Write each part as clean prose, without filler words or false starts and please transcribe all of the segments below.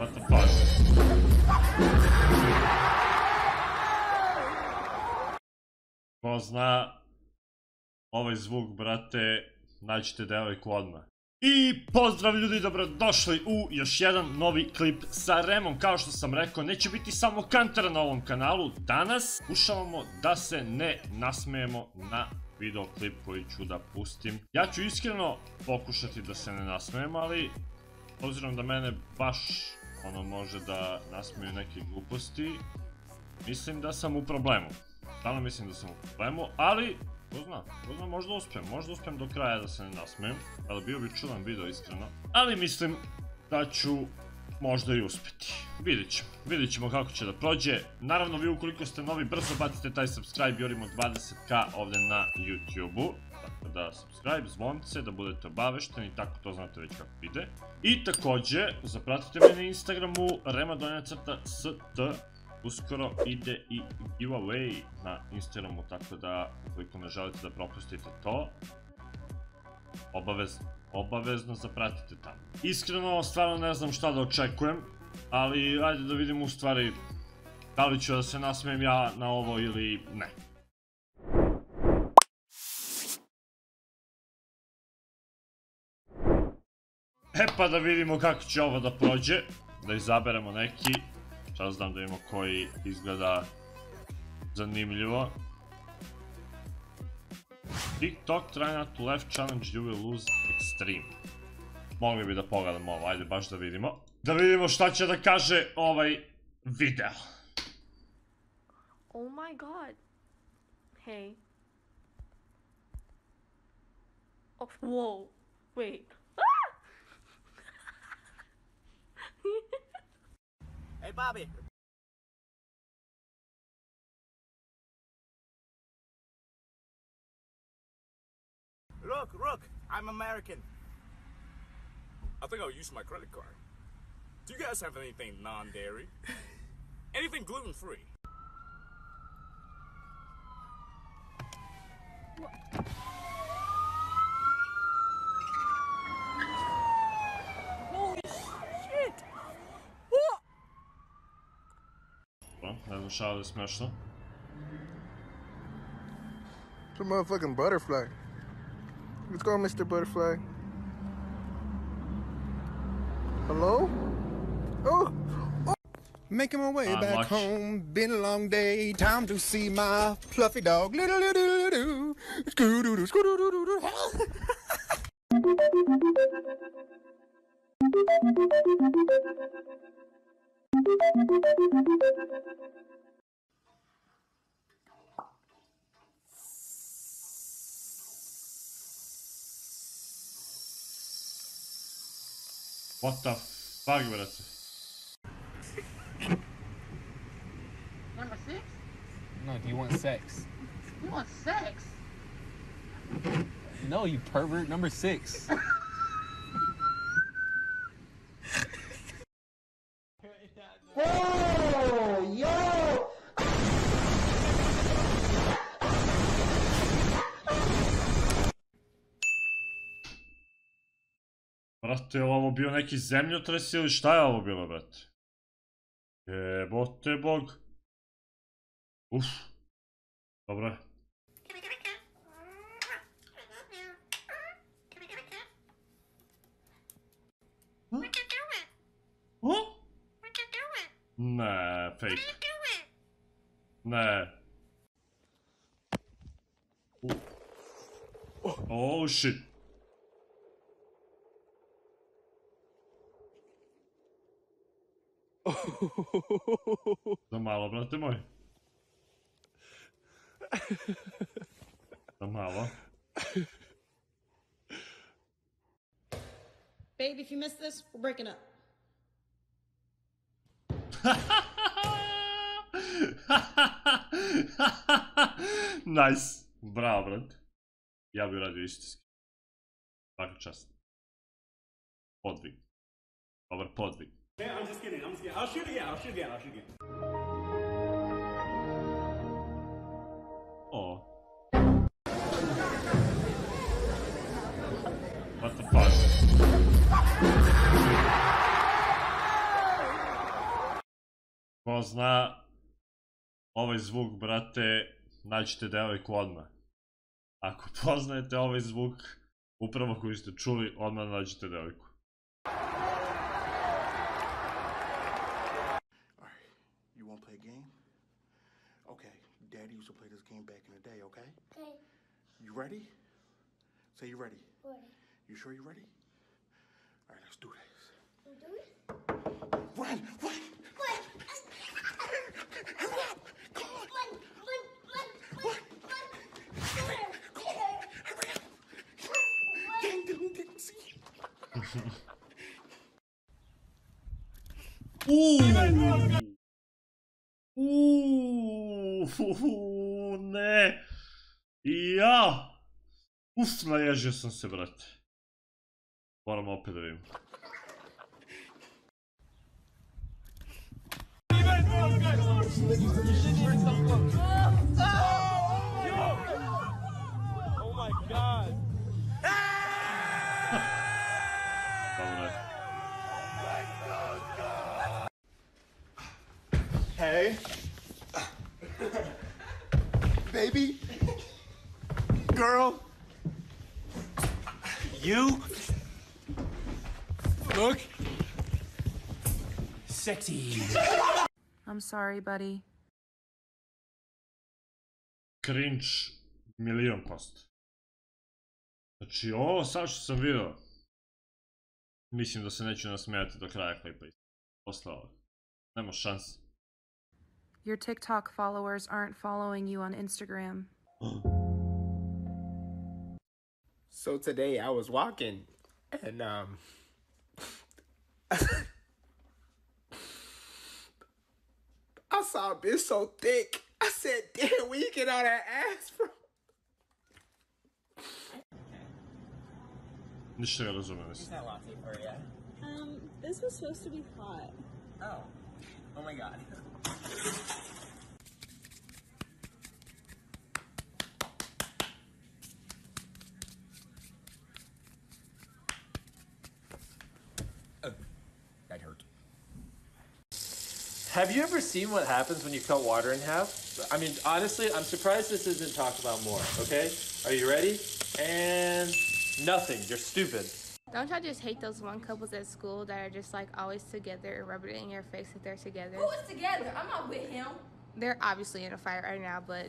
What the fuck? Ko zna ovaj zvuk, brate, nađite devojku odmah. I pozdrav ljudi, dobrodošli u još jedan novi klip sa Remom. Kao što sam rekao, neće biti samo kantara na ovom kanalu. Danas pokušavamo da se ne nasmejemo na videoklip koji ću da pustim. Ja ću iskreno pokušati da se ne nasmejem, ali obzirom da mene baš može da nasmeju neke gluposti, mislim da sam u problemu. Stvarno mislim da sam u problemu, ali ko zna, možda uspijem do kraja da se ne nasmejem, ali bio bi čudan video iskreno, ali mislim da ću možda i uspjeti. Vidjet ćemo kako će da prođe. Naravno, vi ukoliko ste novi, brzo bacite taj subscribe, jorimo 20k ovdje na YouTube-u. Tako da subscribe, zvonce, da budete obavešteni, tako to znate već kako ide. I također, zapratite me na Instagramu, rema_st. Uskoro ide i giveaway na Instagramu, tako da ukoliko ne želite da propustite to, obavezno zapratite tamo. Iskreno, stvarno ne znam šta da očekujem, ali ajde da vidimo u stvari da li ću da se nasmijem ja na ovo ili ne. E pa da vidimo kako će ovo da prođe, da izaberemo neki. Šta znam da imamo koji izgleda zanimljivo. TikTok try not to laugh challenge, you will lose extreme. Mogli bi da pogledamo ovo, ajde baš da vidimo. Da vidimo šta će da kaže ovaj video. Oh my god. Hey. Oh, whoa. Wait. Hey, Bobby. Look, I'm American. I think I'll use my credit card. Do you guys have anything non-dairy? Anything gluten-free? Holy shit. Ne znam šta je smešno. It's a motherfucking butterfly. What's going on, Mr. Butterfly? Hello? Oh! Making my way back home, been a long day, time to see my fluffy dog. Scoo-doo-doo, scoo-doo-doo-doo. What the fuck, brate? Number 6? No, do you want sex? You want sex? No, you pervert. Number 6. Oh, yo! Brate, je ovo bio neki zemljotres ili šta je ovo bilo, brate? Jebote bog. Uf. Dobro je. Ne, fake. Ne. Oh shit. Za malo, brate moj. Za malo. Babe, if you miss this, we're breaking up. Nice. Bravo, brate. Ja bi uradio istinski. Svaka čast. Podvig. Dobar podvig. Yeah, I'm just kidding. I'll shoot again. Oh. What the fuck? Ko zna ovaj zvuk, brate, nađite devojku odmah. Ako poznajete ovaj zvuk, upravo koji ste čuli, odmah nađite devojku. You want to play a game? Okay, Daddy used to play this game back in the day, okay? Okay. You ready? Say you ready. Ready. You sure you ready? All right, let's do this. You do it? Run! Run! Run! Hurry up! Come on! Run! Run! Run! Run! Run! Come on! Hurry up! Didn't see you. Ne. Ja. Naježio sam se, brate. Moram opet da vidim. Oh my god. Dobro. Hey. Baby. Girl. You look sexy. I'm sorry, buddy. Cringe 1.000%. Znači, ovo sad što sam vidio, mislim da se neću nasmijati do kraja klipa. Posle ovog. Nema šanse. Your TikTok followers aren't following you on Instagram. So today I was walking and I saw a bitch so thick. I said, damn, where you get all that ass from? Ništa ga razumem, mislim. That latte for you. This was supposed to be hot. Oh. Oh my god. That hurt. Have you ever seen what happens when you cut water in half? I mean, honestly, I'm surprised this isn't talked about more, okay? Are you ready? And nothing. You're stupid. Don't y'all just hate those one couples at school that are just like always together and rub it in your face if they're together? Who is together? I'm not with him. They're obviously in a fight right now, but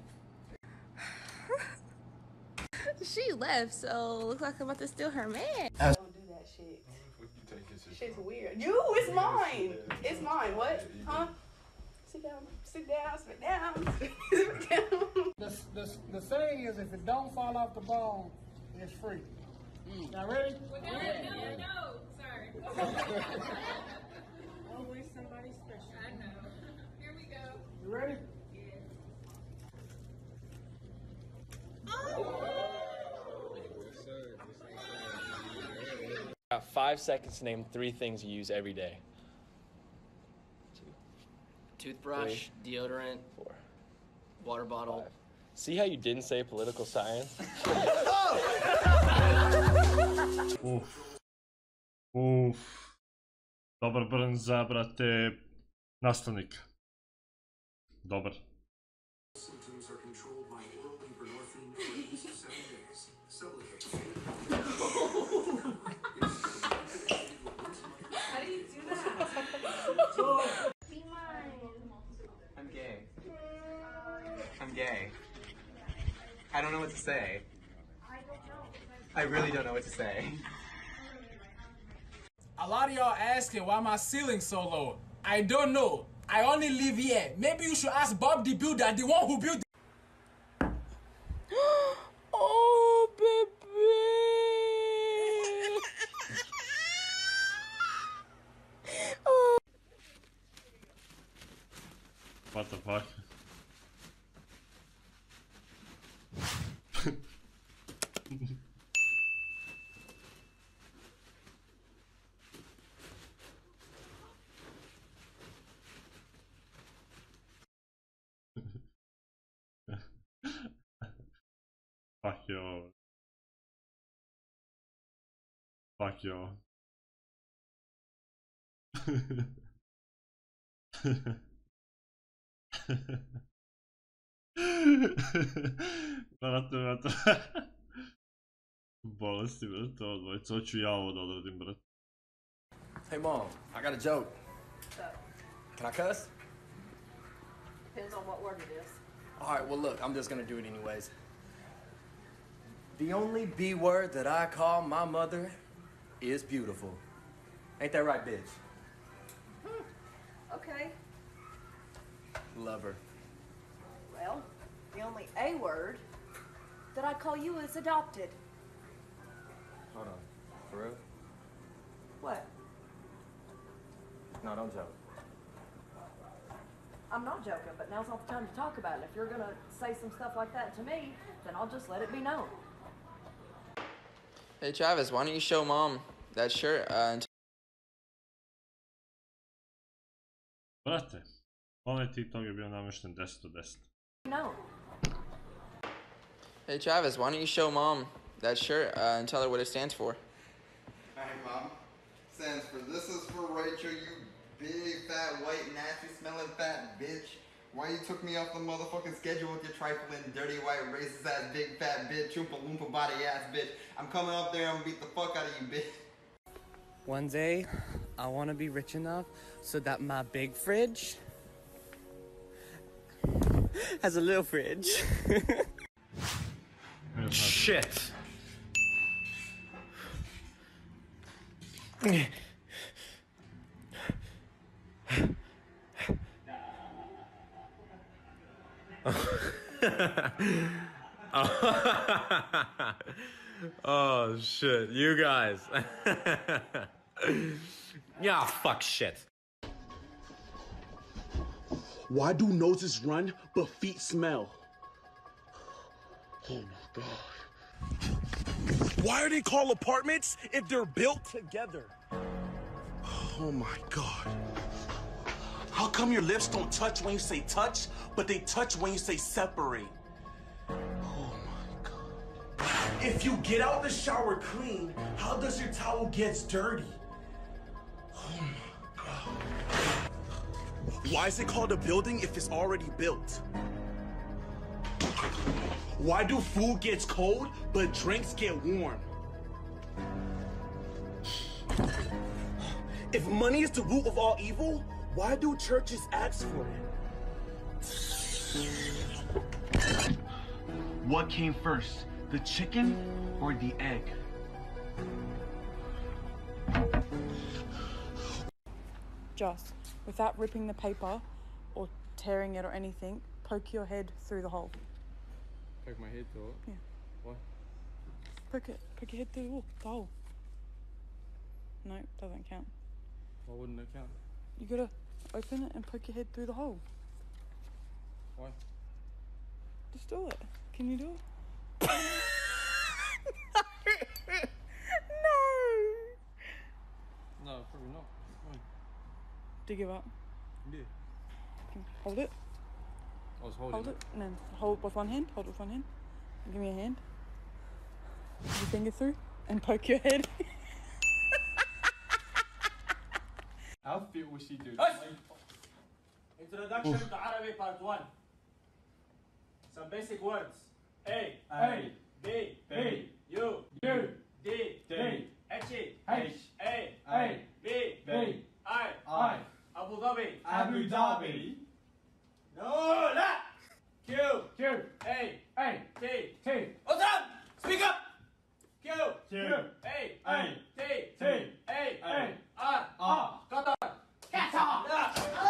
she left, so looks like I'm about to steal her man. Don't do that shit. Shit's weird. You, it's mine. It's mine. What? Huh? Sit down. Sit down. Sit down. Sit down. The saying is, if it don't fall off the bone, it's free. Y'all ready? No, sorry. Always somebody special. I know. Here we go. You ready? Got 5 seconds to name 3 things you use every day. 2, Toothbrush, 3, deodorant, 4, water bottle. 5. See how you didn't say political science? Dobar brn za, brate, nastavnika. Dobar. Symptoms are controlled by oral buprenorphine for at least 7 days. How do you do that? Be mine. I'm gay. I'm gay. I don't know what to say. I don't know. I really don't know what to say. A lot of y'all asking why my ceiling so low. I don't know. I only live here. Maybe you should ask Bob the builder, the one who built. Oh, baby. Oh. What the fuck? Fuck yo. Fuck yo. Brate. Bolesti, brate, ovo dvojica. Hoću ja ovo da odradim, brate. Hey mom, I got a joke. Can I cuss? Depends on what word it is. Alright, well look, I'm just gonna do it anyways. The only B word that I call my mother is beautiful. Ain't that right, bitch? Okay. Love her. Well, the only A word that I call you is adopted. Hold on. For real? What? No, don't joke. I'm not joking, but now's not the time to talk about it. If you're gonna say some stuff like that to me, then I'll just let it be known. Hey Travis, why don't you show Mom that shirt Brate, onaj TikTok je bio namješten 10 od 10. No. Hey Travis, why don't you show Mom that shirt and tell her what it stands for? Alright, Mom. Stands for this is for Rachel, you big, fat, white, nasty, smelling fat bitch. Why you took me off the motherfucking schedule with your trifling, dirty, white, racist ass, big, fat bitch, oompa loompa body ass bitch. I'm coming up there and beat the fuck out of you, bitch. One day, I want to be rich enough so that my big fridge has a little fridge. Shit. Oh shit, you guys. Yeah, fuck shit. Why do noses run but feet smell? Oh my god. Why are they called apartments if they're built together? Oh my god. How come your lips don't touch when you say touch, but they touch when you say separate? Oh my god. If you get out the shower clean, how does your towel get dirty? Oh my god. Why is it called a building if it's already built? Why do food gets cold, but drinks get warm? If money is the root of all evil, why do churches ask for it? What came first, the chicken or the egg? Just, without ripping the paper or tearing it or anything, poke your head through the hole. Poke my head through it? Yeah. Why? Poke your head through the hole. No, doesn't count. Why wouldn't it count? You gotta open it and poke your head through the hole. Why? Just do it. Can you do it? No, probably not. Why? Do you give up? Yeah. Hold it. I was holding Hold it. And then hold with one hand. Hold it with one hand. And give me a hand. Put your finger through and poke your head. Outfit was she doing? Introduction to Arabic Part 1. Some basic words. A, B, U, D, H, A, B, I, Abu Dhabi. No, la. Q, A, T. What's up? Speak up. Q, A, T, A, R, Qatar. Qatar.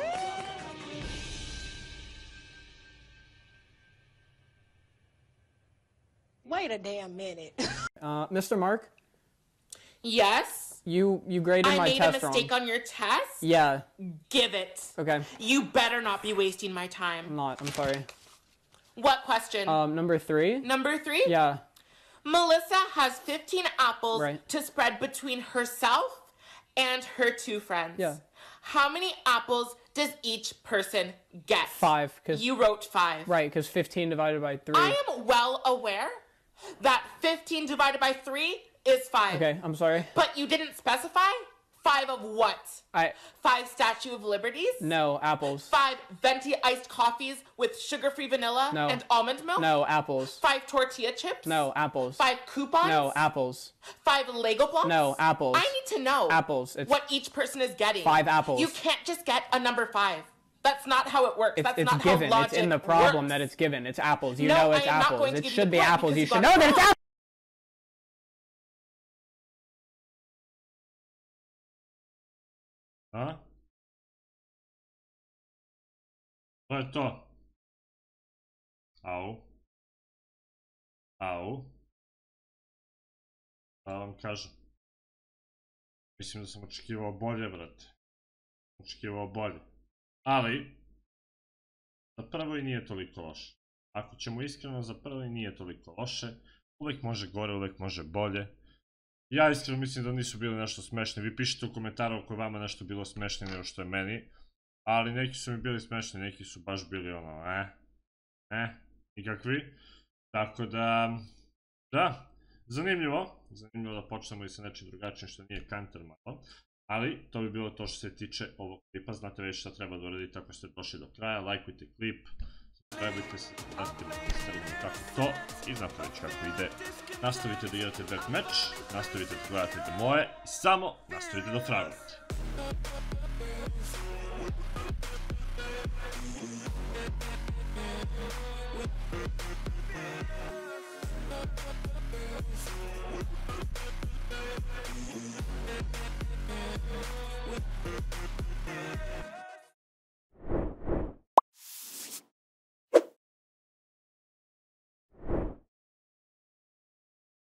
Wait a damn minute. Mr. Mark, Yes? you graded I my made test a mistake wrong. on your test? Yeah. Give it. Okay. You better not be wasting my time. I'm not. I'm sorry. What question? Number 3. Number 3? Yeah. Melissa has 15 apples Right. to spread between herself and her 2 friends. Yeah. How many apples does each person get? 5. Cause, You wrote 5. Right, because 15 divided by 3. I am well aware that 15 divided by 3 is 5. Okay, I'm sorry. But you didn't specify 5 of what? 5 Statue of Liberties? No, apples. 5 venti iced coffees with sugar-free vanilla No. and almond milk? No, apples. 5 tortilla chips? No, apples. 5 coupons? No, apples. 5 Lego blocks? No, apples. I need to know Apples. It's what each person is getting. 5 apples. You can't just get a number 5. That's not how it works. That's It's not given. how logic It's in the problem works. that it's given. It's apples. You No, know it's I am not apples. going to It give you should the be point apples. because You you should got know it that it's wrong. apples. A? To je to. Au. Au. Da vam kažem. Mislim da sam očekivao bolje, brate. Očekivao bolje. Ali, za prvo i nije toliko loše. Ako ćemo iskreno, za prvo i nije toliko loše. Uvijek može gore, uvijek može bolje. Ja iskreno mislim da nisu bili nešto smešni. Vi pišete u komentaru ako je vama nešto bilo smešnije nego što je meni. Ali neki su mi bili smešni, neki su baš bili ono, nikakvi. Tako da, zanimljivo. Zanimljivo da počnemo i sa nečim drugačijim što nije kanter malo. Ali, to bi bilo to što se tiče ovog klipa. Znate već šta treba da uradite ako ste došli do kraja. Lajkujte klip, subscribeujte se, aktivujte se, tako to. I znate već kako ide. Nastavite da igrate deathmatch, nastavite da gledate do moje i samo nastavite da fragujete.